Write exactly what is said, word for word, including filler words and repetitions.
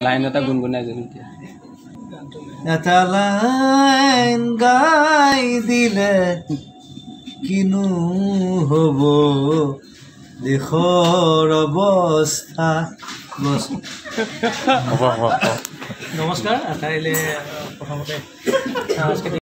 line এটা গুনগুনাই দিম এতিয়া এটা লাইন গাই দিলে কিনো হ'ব দেশৰ অৱস্থা নমস্কাৰ আটাইলে প্ৰথমতে